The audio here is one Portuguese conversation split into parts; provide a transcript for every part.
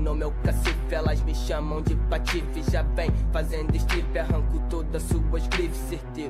nome é o cacife, elas me chamam de patife. Já vem fazendo strip, arranco todas suas grifes, certeiro.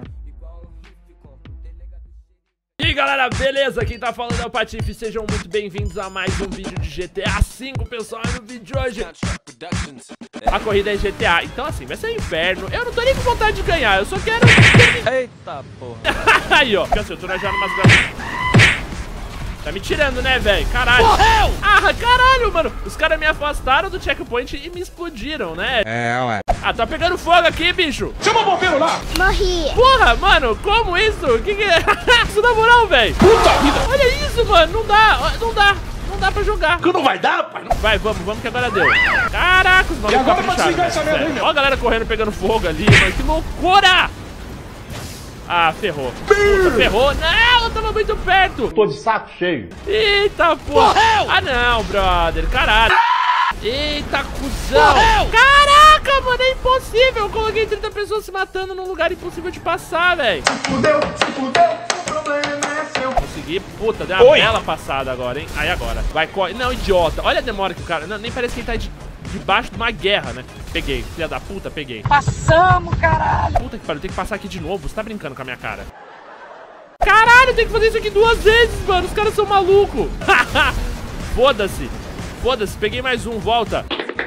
E aí galera, beleza? Quem tá falando é o Patife, sejam muito bem-vindos a mais um vídeo de GTA V, pessoal. E no vídeo de hoje a corrida é GTA, então assim, vai ser inferno. Eu não tô nem com vontade de ganhar, eu só quero... Eita porra. Aí ó, porque assim, eu tô já numas gramas. Tá me tirando, né, velho? Caralho. Morreu! Ah, caralho, mano. Os caras me afastaram do checkpoint e me explodiram, né? É, ué. Ah, tá pegando fogo aqui, bicho. Chama o bombeiro lá! Morri. Porra, mano, como isso? Que é? Isso na moral, velho. Puta vida! Olha isso, mano. Não dá pra jogar. Que não vai dar, pai? Não. Vai, vamos que agora deu. Caraca, os malucos. E agora pra desligar essa merda aí, meu? Ó a galera correndo, pegando fogo ali, mano. Que loucura! Ah, ferrou. Puta, ferrou. Não, eu tava muito perto. Tô de saco cheio. Eita, porra. Morreu! Ah, não, brother. Caralho. Eita, cuzão. Morreu! Caraca, mano, é impossível. Eu coloquei 30 pessoas se matando num lugar impossível de passar, velho. Fudeu, o problema é seu. Consegui, puta, deu uma bela passada agora, hein. Aí agora, vai, corre. Não, idiota. Olha a demora que o cara... Não, nem parece que ele tá debaixo de uma guerra, né. Peguei, filha da puta, peguei. Passamos, caralho. Puta que pariu, tem que passar aqui de novo. Você tá brincando com a minha cara? Caralho, tem que fazer isso aqui 2 vezes, mano. Os caras são malucos. Foda-se. Foda-se, peguei mais um, volta.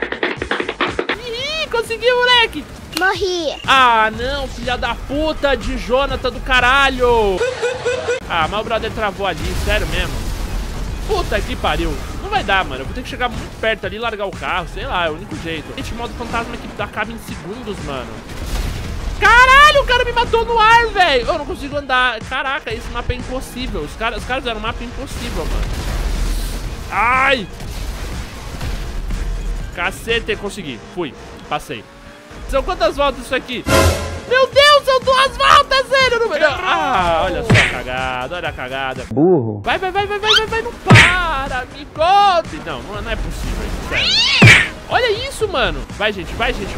Ih, consegui, moleque. Morri. Ah, não, filha da puta de Jonathan do caralho. Ah, mas o brother travou ali, sério mesmo. Puta que pariu. Não vai dar, mano. Eu vou ter que chegar muito perto ali e largar o carro. Sei lá, é o único jeito. Esse modo fantasma que acaba em segundos, mano. Caralho, o cara me matou no ar, velho. Eu não consigo andar. Caraca, esse mapa é impossível. Os caras fizeram um mapa impossível, mano. Ai. Cacete, consegui. Fui, passei. São quantas voltas isso aqui? Meu Deus, são 2 voltas, velho. Ah, olha só a cagada, olha a cagada. Burro. Vai, não para, me conte. Não é possível isso, sério. Olha isso, mano. Vai, gente.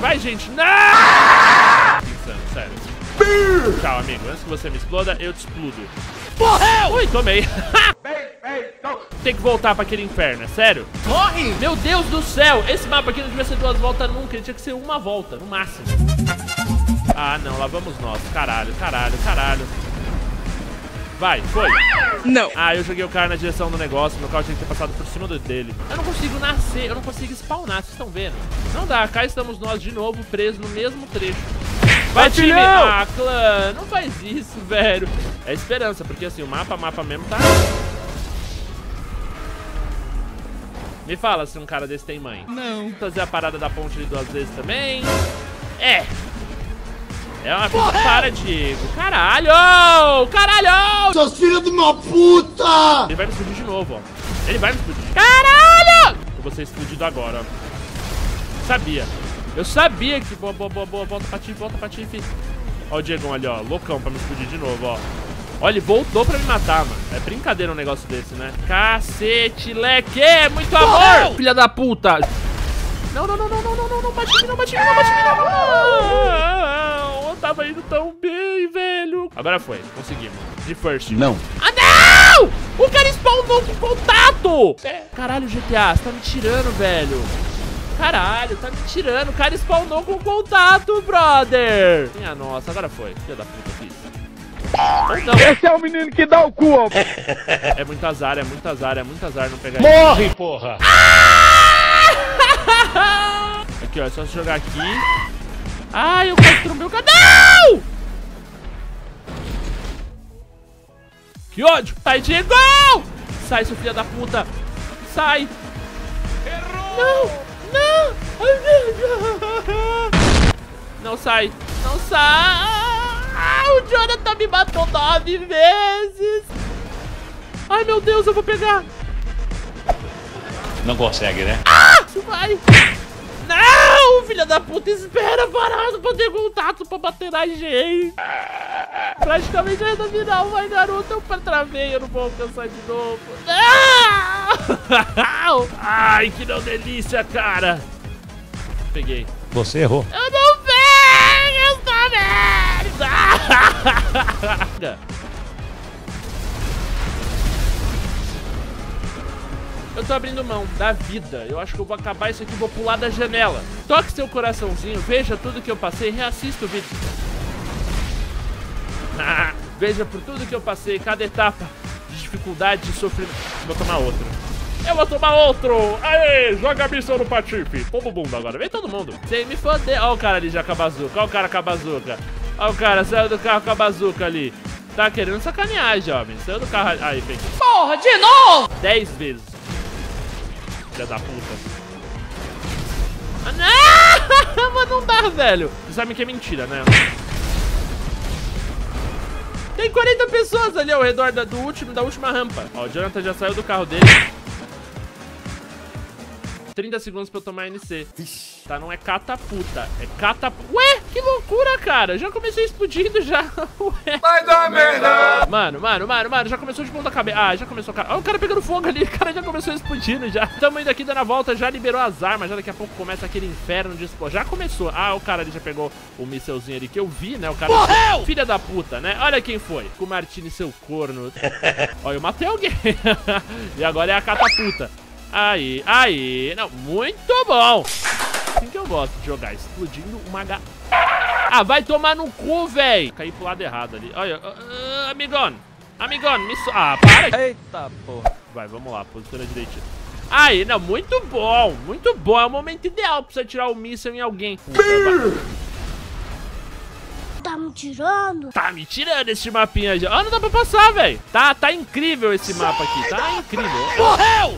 Não! Insano, sério. Tchau, amigo. Antes que você me exploda, eu te explodo. Morreu! Ui, tomei. Tem que voltar pra aquele inferno, é sério? Morre! Meu Deus do céu, esse mapa aqui não devia ser 2 voltas nunca, ele tinha que ser 1 volta, no máximo. Ah, não, lá vamos nós. Caralho. Vai, foi. Não. Ah, eu joguei o cara na direção do negócio, meu carro tinha que ter passado por cima dele. Eu não consigo nascer, eu não consigo spawnar, vocês estão vendo? Não dá, cá estamos nós de novo, presos no mesmo trecho. Vai, time! Ah, clã, não faz isso, velho. É esperança, porque assim, o mapa mesmo tá... Me fala se um cara desse tem mãe. Não. Fazer a parada da ponte ali 2 vezes também. É uma coisa. Para, Diego. Caralho! Seus filhos de uma puta! Ele vai me explodir de novo, ó. Ele vai me explodir. Caralho! Eu vou ser explodido agora, ó. Sabia. Eu sabia que... Boa. Volta, Patife. Ó o Diegão ali, ó. Loucão pra me explodir de novo, ó. Olha, ele voltou pra me matar, mano. É brincadeira um negócio desse, né? Cacete, leque! Muito amor! Filha da puta! Não, Patife, não. Eu tava indo tão bem, velho. Agora foi, conseguimos. De first. Não. Ah, não! O cara spawnou com contato! Caralho, GTA, você tá me tirando, velho. Caralho, tá me tirando. O cara spawnou com contato, brother. Minha nossa, agora foi. Filha da puta, fiz. Ou não. Esse é o menino que dá o cu, ó. É muito azar não pegar Morre, porra! Aqui, ó, é só jogar aqui. Ai, eu quase trombei o cara. Não! Que ódio! Sai, Diego! Sai, seu filho da puta! Sai! Errou! Não sai! Ah, o Jonathan me matou 9 vezes! Ai, meu Deus, eu vou pegar! Não consegue, né? Ah! Isso vai! Não! Filha da puta, espera parado pra ter contato pra bater na gente! Praticamente é da final, vai, garoto! Eu travei, eu não vou alcançar de novo! Não! Ai, que não delícia, cara! Peguei. Você errou. Eu não venho, essa merda! Eu tô abrindo mão da vida. Eu acho que eu vou acabar isso aqui e vou pular da janela. Toque seu coraçãozinho, veja tudo que eu passei, reassista o vídeo. Veja por tudo que eu passei, cada etapa de dificuldade, de sofrimento. Vou tomar outro. Eu vou tomar outro! Aê, joga a missão no patife. Pombo bunda agora, vem todo mundo. Sem me foder. Ó o cara ali já com a bazuca, ó o cara com a bazuca. Ó o cara, saiu do carro com a bazuca ali. Tá querendo sacanear, jovem. Saiu do carro ali. Aí, vem. Porra, de novo! 10 vezes. Filha da puta. Ah, não! Mas não dá, velho. Você sabe que é mentira, né? Tem 40 pessoas ali ao redor da última rampa. Ó, o Jonathan já saiu do carro dele. 30 segundos pra eu tomar NC. Tá, não é catapulta, é catapulta. Ué, que loucura, cara. Já comecei explodindo já. Ué. Vai dar merda! Mano, já começou de ponta cabeça. Ah, já começou, cara. Ó, o cara pegando fogo ali. O cara já começou explodindo já. Tamo indo aqui dando a volta, já liberou as armas. Já daqui a pouco começa aquele inferno de explodir. Já começou. Ah, o cara ali já pegou o mísselzinho ali que eu vi, né? O cara... Morreu! Filha da puta, né? Olha quem foi. Com o Martini, seu corno. Ó, eu matei alguém. E agora é a catapulta. Aí, não, muito bom. Assim que eu gosto de jogar, explodindo uma Ah, vai tomar no cu, véi. Caí pro lado errado ali. Olha, amigão, me Ah, para. Eita, porra. Vai, vamos lá, posiciona direitinho. Aí, não, muito bom, é o momento ideal pra você tirar o míssil em alguém. Puta, Tá me tirando? tá me tirando esse mapinha já. Ah, não dá pra passar, velho. Tá incrível esse mapa aqui, tá incrível. Morreu!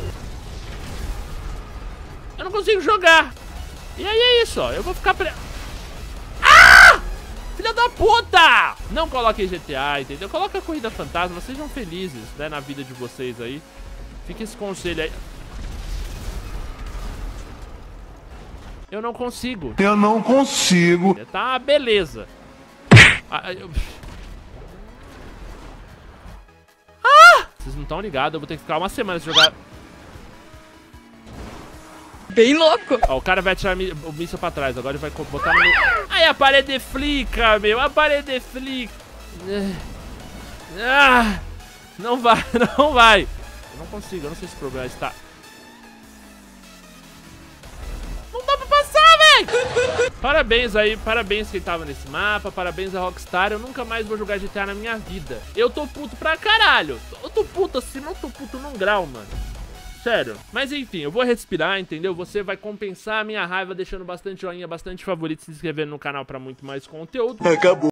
Eu não consigo jogar. E aí é isso, ó. Eu vou ficar Ah! Filha da puta! Não coloquem GTA, entendeu? Coloca a Corrida Fantasma. Sejam felizes, né, na vida de vocês aí. Fica esse conselho aí. Eu não consigo. Tá, beleza. Vocês não estão ligados. Eu vou ter que ficar uma semana sem jogar... Bem louco. Ó, o cara vai tirar o míssil pra trás. Agora ele vai botar no... Ai, a parede flica, meu. A parede flica. Ah, não vai, não vai. Eu não consigo, eu não sei se o problema está... Não dá pra passar, velho. Parabéns aí, parabéns quem tava nesse mapa. Parabéns a Rockstar. Eu nunca mais vou jogar GTA na minha vida. Eu tô puto pra caralho. Eu tô puto assim, não tô puto num grau, mano. Sério. Mas enfim, eu vou respirar, entendeu? Você vai compensar a minha raiva deixando bastante joinha, bastante favorito, se inscrevendo no canal pra muito mais conteúdo. Acabou.